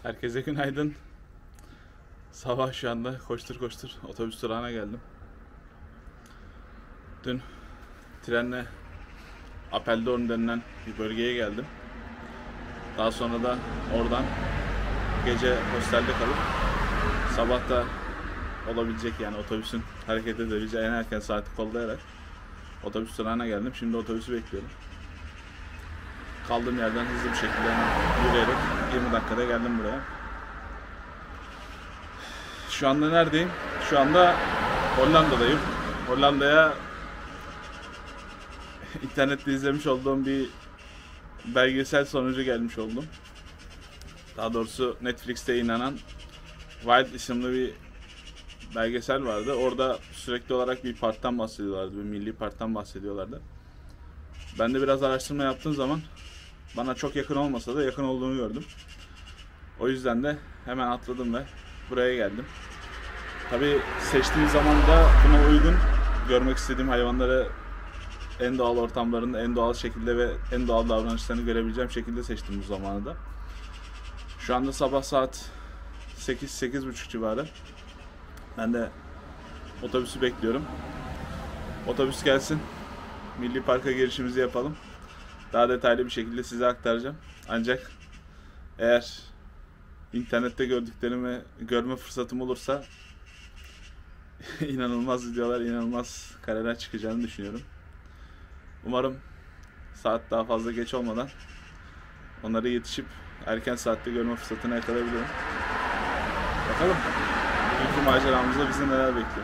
Herkese günaydın. Sabah şu anda koştur koştur otobüs durağına geldim. Dün trenle Apeldoorn denilen bir bölgeye geldim. Daha sonra da oradan gece hostelde kalıp sabah da olabilecek, yani otobüsün hareket edebileceği en erken saati kollayarak otobüs durağına geldim. Şimdi otobüsü bekliyorum. Kaldığım yerden hızlı bir şekilde yürüyerek 20 dakikada geldim buraya. Şu anda neredeyim? Şu anda Hollanda'dayım. Hollanda'ya internette izlemiş olduğum bir belgesel sonucu gelmiş oldum. Daha doğrusu Netflix'te yayınlanan Wild isimli bir belgesel vardı. Orada sürekli olarak bir parktan bahsediyorlardı. Bir milli parktan bahsediyorlardı. Ben de biraz araştırma yaptığım zaman bana çok yakın olmasa da yakın olduğunu gördüm. O yüzden de hemen atladım ve buraya geldim. Tabii seçtiğim zaman da buna uygun görmek istediğim hayvanları en doğal ortamlarında, en doğal şekilde ve en doğal davranışlarını görebileceğim şekilde seçtim bu zamanı da. Şu anda sabah saat 8-8:30 civarı. Ben de otobüsü bekliyorum. Otobüs gelsin. Milli Park'a girişimizi yapalım. Daha detaylı bir şekilde size aktaracağım. Ancak eğer internette gördüklerimi görme fırsatım olursa inanılmaz videolar, inanılmaz kareler çıkacağını düşünüyorum. Umarım saat daha fazla geç olmadan onlara yetişip erken saatte görme fırsatını yakalayabilirim. Bakalım bugünkü maceramızda bizi neler bekliyor.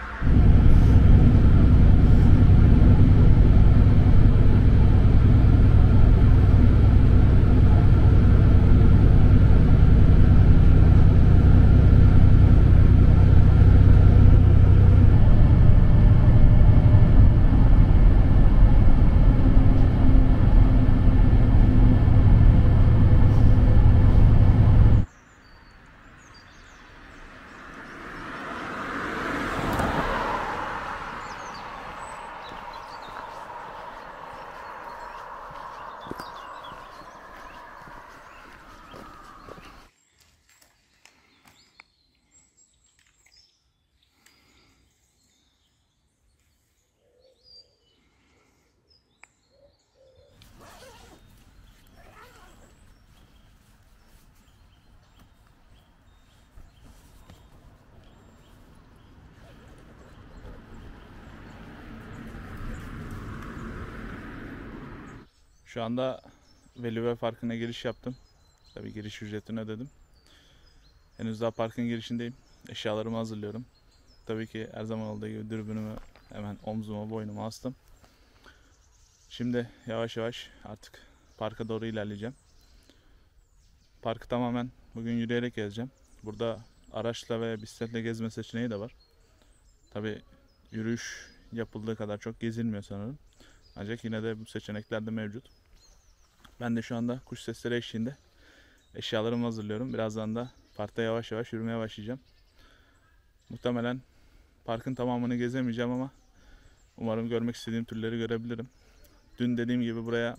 Şu anda Velüve Parkı'na giriş yaptım. Tabii giriş ücretini ödedim. Henüz daha parkın girişindeyim. Eşyalarımı hazırlıyorum. Tabii ki her zaman olduğu gibi dürbünümü hemen omzuma, boynuma astım. Şimdi yavaş yavaş artık parka doğru ilerleyeceğim. Parkı tamamen bugün yürüyerek gezeceğim. Burada araçla ve bisikletle gezme seçeneği de var. Tabii yürüyüş yapıldığı kadar çok gezilmiyor sanırım. Ancak yine de bu seçenekler de mevcut. Ben de şu anda kuş sesleri eşliğinde eşyalarımı hazırlıyorum. Birazdan da parkta yavaş yavaş yürümeye başlayacağım. Muhtemelen parkın tamamını gezemeyeceğim ama umarım görmek istediğim türleri görebilirim. Dün dediğim gibi buraya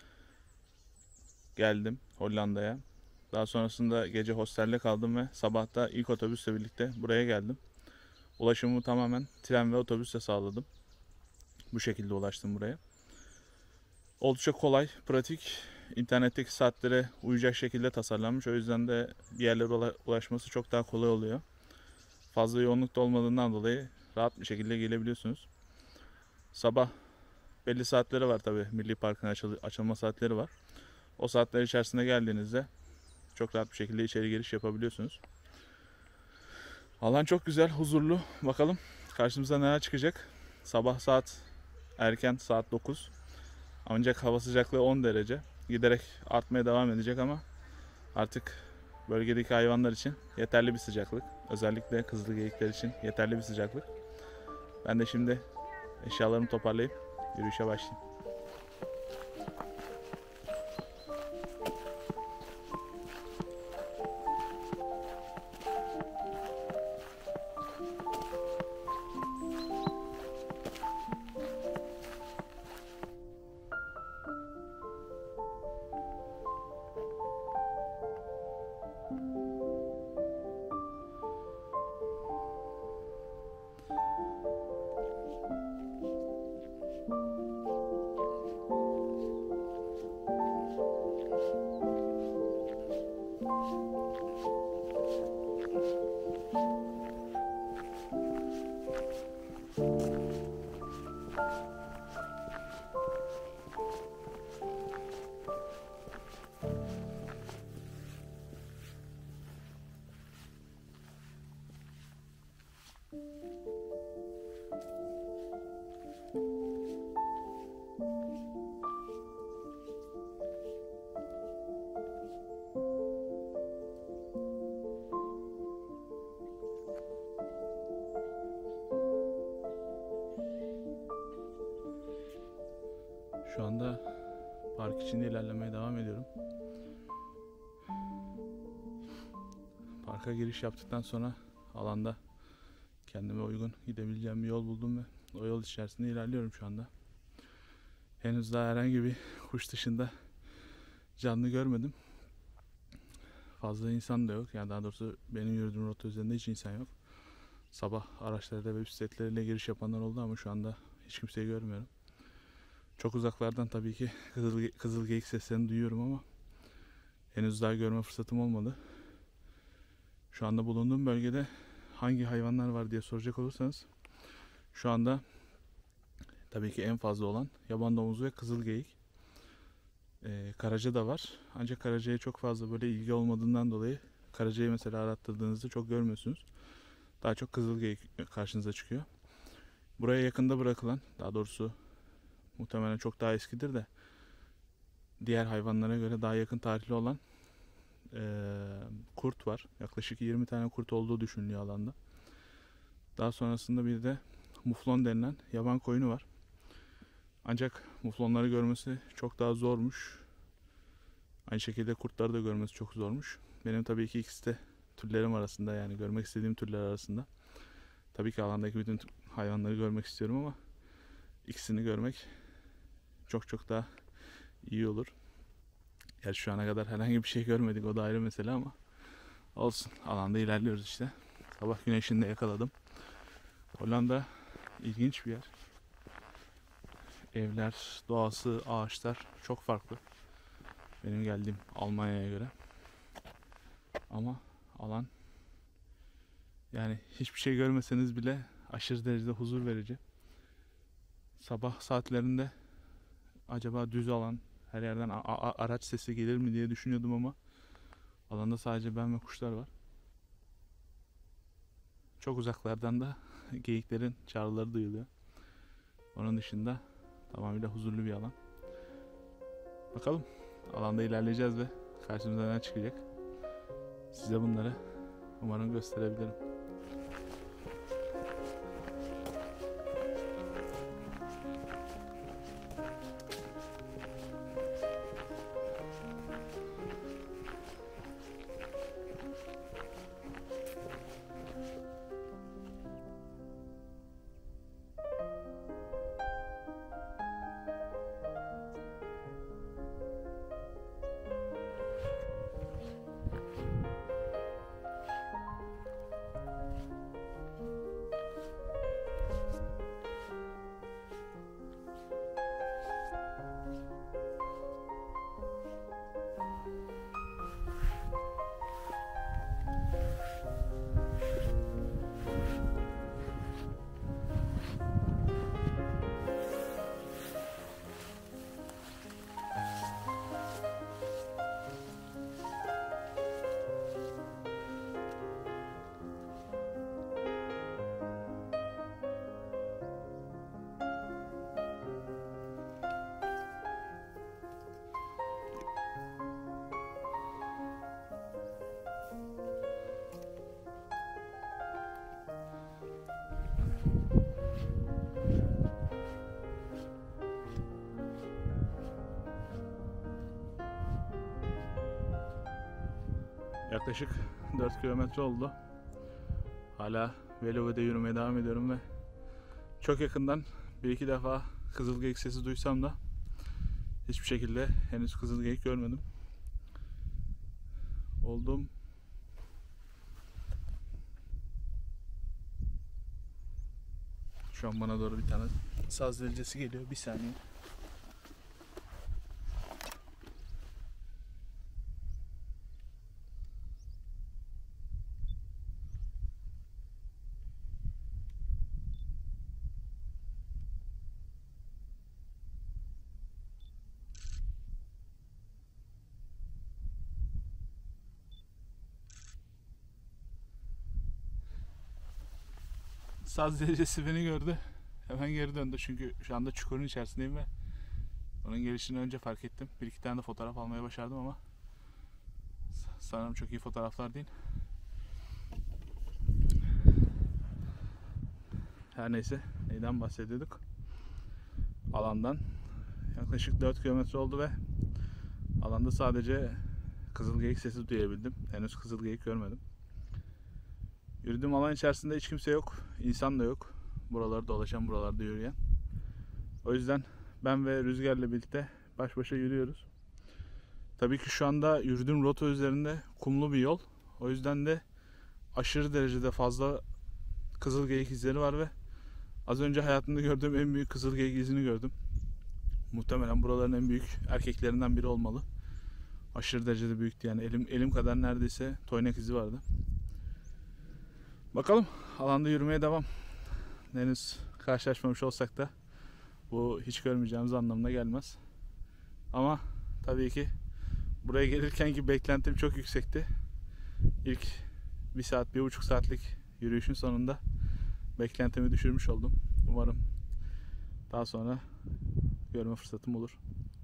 geldim, Hollanda'ya. Daha sonrasında gece hostelde kaldım ve sabah da ilk otobüsle birlikte buraya geldim. Ulaşımımı tamamen tren ve otobüsle sağladım. Bu şekilde ulaştım buraya. Oldukça kolay, pratik, internetteki saatlere uyacak şekilde tasarlanmış. O yüzden de bir yerlere ulaşması çok daha kolay oluyor. Fazla yoğunlukta olmadığından dolayı rahat bir şekilde gelebiliyorsunuz. Sabah belli saatleri var tabii. Milli Park'ın açılma saatleri var. O saatler içerisinde geldiğinizde çok rahat bir şekilde içeri giriş yapabiliyorsunuz. Alan çok güzel, huzurlu. Bakalım karşımıza neler çıkacak. Sabah saat erken, saat 9. Ancak hava sıcaklığı 10 derece. Giderek artmaya devam edecek ama artık bölgedeki hayvanlar için yeterli bir sıcaklık. Özellikle kızıl geyikler için yeterli bir sıcaklık. Ben de şimdi eşyalarımı toparlayıp yürüyüşe başlayayım. Şu anda park içinde ilerlemeye devam ediyorum. Parka giriş yaptıktan sonra alanda kendime uygun gidebileceğim bir yol buldum ve o yol içerisinde ilerliyorum şu anda. Henüz daha herhangi bir kuş dışında canlı görmedim. Fazla insan da yok. Yani daha doğrusu benim yürüdüğüm rota üzerinde hiç insan yok. Sabah araçlarıyla ve bisikletleriyle giriş yapanlar oldu ama şu anda hiç kimseyi görmüyorum. Çok uzaklardan tabii ki kızılgeyik seslerini duyuyorum ama henüz daha görme fırsatım olmadı. Şu anda bulunduğum bölgede hangi hayvanlar var diye soracak olursanız şu anda tabii ki en fazla olan yaban domuzu ve kızılgeyik. Karaca da var. Ancak karacaya çok fazla böyle ilgi olmadığından dolayı karacayı mesela arattırdığınızda çok görmüyorsunuz. Daha çok kızılgeyik karşınıza çıkıyor. Buraya yakında bırakılan, daha doğrusu muhtemelen çok daha eskidir de diğer hayvanlara göre daha yakın tarihli olan kurt var. Yaklaşık 20 tane kurt olduğu düşünülüyor alanda. Daha sonrasında bir de muflon denilen yaban koyunu var. Ancak muflonları görmesi çok daha zormuş. Aynı şekilde kurtları da görmesi çok zormuş. Benim tabii ki ikisi de türlerim arasında, yani görmek istediğim türler arasında. Tabii ki alandaki bütün hayvanları görmek istiyorum ama ikisini görmek çok çok daha iyi olur. Gerçi şu ana kadar herhangi bir şey görmedik, o da ayrı mesele ama olsun, alanda ilerliyoruz işte. Sabah güneşini de yakaladım. Hollanda ilginç bir yer. Evler, doğası, ağaçlar çok farklı benim geldiğim Almanya'ya göre. Ama alan, yani hiçbir şey görmeseniz bile aşırı derecede huzur verici. Sabah saatlerinde acaba düz alan, her yerden araç sesi gelir mi diye düşünüyordum ama alanda sadece ben ve kuşlar var. Çok uzaklardan da geyiklerin çağrıları duyuluyor. Onun dışında tamamıyla huzurlu bir alan. Bakalım, alanda ilerleyeceğiz ve karşımıza ne çıkacak. Size bunları umarım gösterebilirim. Yaklaşık 4 kilometre oldu. Hala Velova'da yürümeye devam ediyorum ve çok yakından bir iki defa kızılgeyik sesi duysam da hiçbir şekilde henüz kızılgeyik görmedim. Şu an bana doğru bir tane saz delicesi geliyor. Bir saniye. Saz delicesi beni gördü. Hemen geri döndü çünkü şu anda çukurun içerisindeyim ve onun gelişini önce fark ettim. Bir iki tane de fotoğraf almaya başardım ama sanırım çok iyi fotoğraflar değil. Her neyse, neyden bahsediyorduk? Alandan Yaklaşık 4 kilometre oldu ve alanda sadece kızılgeyik sesi duyabildim. Henüz kızılgeyik görmedim. Yürüdüğüm alan içerisinde hiç kimse yok. İnsan da yok. Buralarda dolaşan, buralarda yürüyen. O yüzden ben ve Rüzgar'la birlikte baş başa yürüyoruz. Tabii ki şu anda yürüdüğüm rota üzerinde kumlu bir yol. O yüzden de aşırı derecede fazla kızılgeyik izleri var ve az önce hayatımda gördüğüm en büyük kızılgeyik izini gördüm. Muhtemelen buraların en büyük erkeklerinden biri olmalı. Aşırı derecede büyüktü yani elim kadar neredeyse toynak izi vardı. Bakalım, alanda yürümeye devam. Henüz karşılaşmamış olsak da bu hiç görmeyeceğimiz anlamına gelmez. Ama tabii ki buraya gelirkenki beklentim çok yüksekti. İlk 1 saat, 1,5 saatlik yürüyüşün sonunda beklentimi düşürmüş oldum. Umarım daha sonra görme fırsatım olur.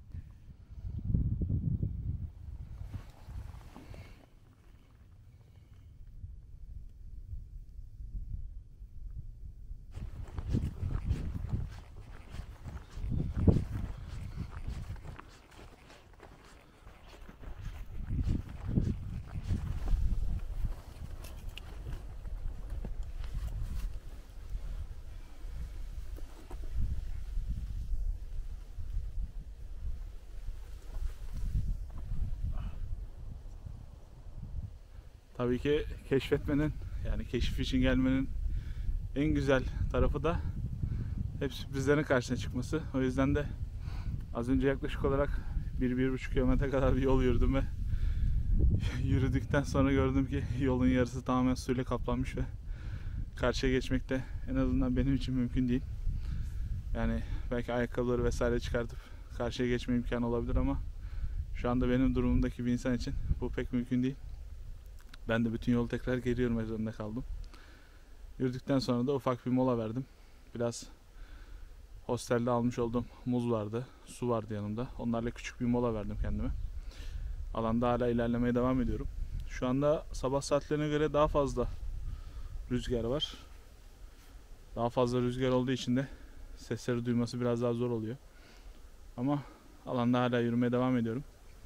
Tabii ki keşfetmenin, yani keşif için gelmenin en güzel tarafı da hep sürprizlerin karşısına çıkması. O yüzden de az önce yaklaşık olarak 1-1,5 kilometre kadar bir yol yürüdüm ve yürüdükten sonra gördüm ki yolun yarısı tamamen suyla kaplanmış ve karşıya geçmek de en azından benim için mümkün değil. Yani belki ayakkabıları vesaire çıkartıp karşıya geçme imkanı olabilir ama şu anda benim durumumdaki bir insan için bu pek mümkün değil. Ben de bütün yolu tekrar geri yürümek zorunda kaldım. Yürüdükten sonra da ufak bir mola verdim. Biraz hostelde almış olduğum muz vardı, su vardı yanımda. Onlarla küçük bir mola verdim kendime. Alanda hala ilerlemeye devam ediyorum. Şu anda sabah saatlerine göre daha fazla rüzgar var. Daha fazla rüzgar olduğu için de sesleri duyması biraz daha zor oluyor. Ama alanda hala yürümeye devam ediyorum.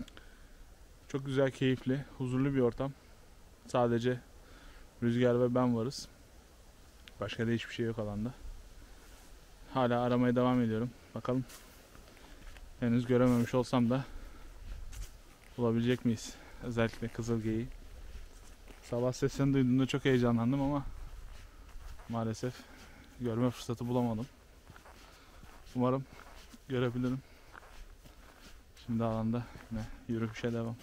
Çok güzel, keyifli, huzurlu bir ortam. Sadece Rüzgar ve ben varız. Başka da hiçbir şey yok alanda. Hala aramaya devam ediyorum. Bakalım. Henüz görememiş olsam da bulabilecek miyiz? Özellikle kızılgeyiği. Sabah seslerini duyduğumda çok heyecanlandım ama maalesef görme fırsatı bulamadım. Umarım görebilirim. Şimdi alanda yine yürüyüşe devam.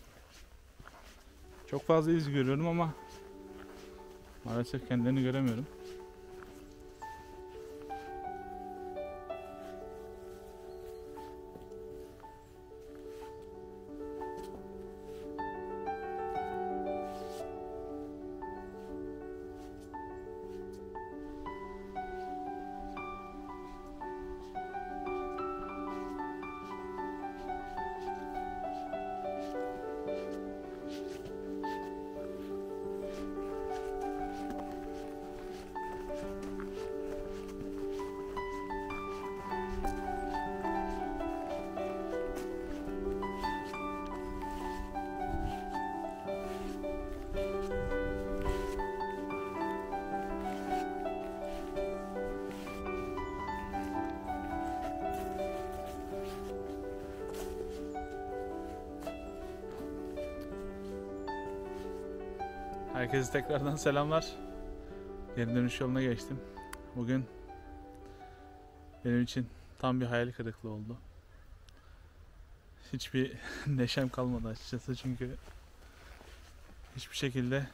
Çok fazla iz görüyorum ama maalesef kendilerini göremiyorum. Herkese tekrardan selamlar. Geri dönüş yoluna geçtim. Bugün benim için tam bir hayal kırıklığı oldu. Hiçbir neşem kalmadı açıkçası çünkü hiçbir şekilde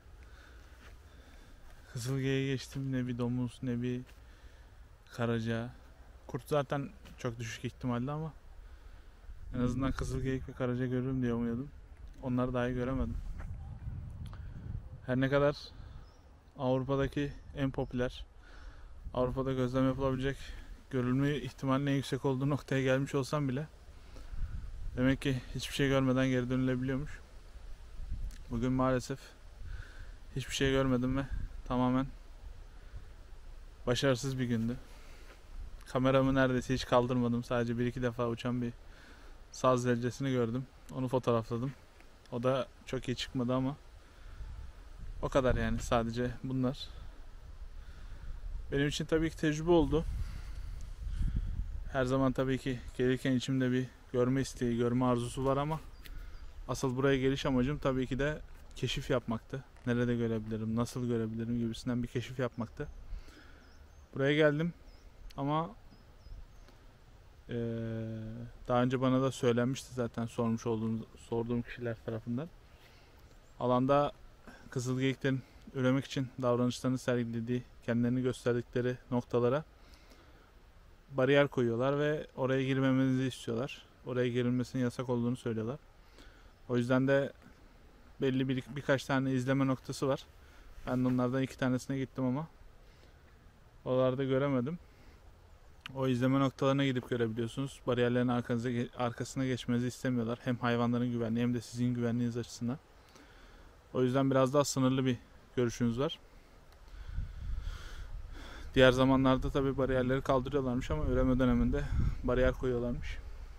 Kızılge'ye geçtim. Ne bir domuz ne bir karaca. Kurt zaten çok düşük ihtimalle ama en azından Kızılgeyik ve karaca görürüm diye umuyordum. Onları dahi göremedim. Her ne kadar Avrupa'daki en popüler, Avrupa'da gözlem yapılabilecek, görülme ihtimalinin en yüksek olduğu noktaya gelmiş olsam bile demek ki hiçbir şey görmeden geri dönülebiliyormuş. Bugün maalesef hiçbir şey görmedim ve tamamen başarısız bir gündü. Kameramı neredeyse hiç kaldırmadım. Sadece bir iki defa uçan bir saz zelcesini gördüm. Onu fotoğrafladım. O da çok iyi çıkmadı ama o kadar yani, sadece bunlar. Benim için tabii ki tecrübe oldu. Her zaman tabii ki gelirken içimde bir görme isteği, görme arzusu var ama asıl buraya geliş amacım tabii ki de keşif yapmaktı. Nerede görebilirim, nasıl görebilirim gibisinden bir keşif yapmaktı. Buraya geldim ama daha önce bana da söylenmişti zaten sorduğum kişiler tarafından. Alanda kızılgeyiklerin üremek için davranışlarını sergilediği, kendilerini gösterdikleri noktalara bariyer koyuyorlar ve oraya girmemenizi istiyorlar. Oraya girilmesinin yasak olduğunu söylüyorlar. O yüzden de belli birkaç tane izleme noktası var. Ben de onlardan 2 tanesine gittim ama oralarda göremedim. O izleme noktalarına gidip görebiliyorsunuz. Bariyerlerin arkasına geçmenizi istemiyorlar. Hem hayvanların güvenliği hem de sizin güvenliğiniz açısından. O yüzden biraz daha sınırlı bir görüşünüz var. Diğer zamanlarda tabi bariyerleri kaldırıyorlarmış ama üreme döneminde bariyer koyuyorlarmış.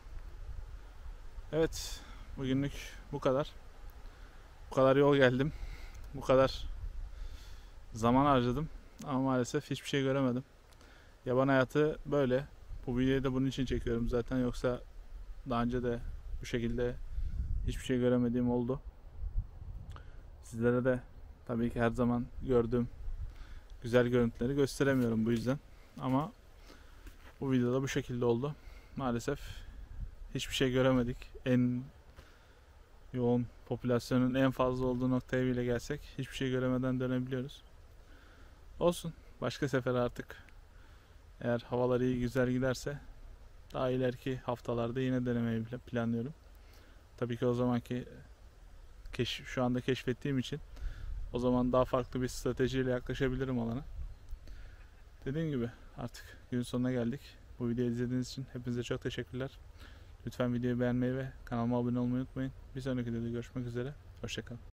Evet, bugünlük bu kadar. Bu kadar yol geldim. Bu kadar zaman harcadım ama maalesef hiçbir şey göremedim. Yaban hayatı böyle. Bu videoyu da bunun için çekiyorum zaten, yoksa daha önce de bu şekilde hiçbir şey göremediğim oldu. Sizlere de tabii ki her zaman gördüğüm güzel görüntüleri gösteremiyorum bu yüzden. Ama bu videoda bu şekilde oldu. Maalesef hiçbir şey göremedik. En yoğun popülasyonun en fazla olduğu noktaya bile gelsek hiçbir şey göremeden dönebiliyoruz. Olsun. Başka sefer artık, eğer havalar iyi güzel giderse, daha ileriki haftalarda yine denemeyi planlıyorum. Tabii ki o zamanki şu anda keşfettiğim için o zaman daha farklı bir stratejiyle yaklaşabilirim alana. Dediğim gibi artık gün sonuna geldik. Bu videoyu izlediğiniz için hepinize çok teşekkürler. Lütfen videoyu beğenmeyi ve kanalıma abone olmayı unutmayın. Bir sonraki videoda görüşmek üzere. Hoşçakalın.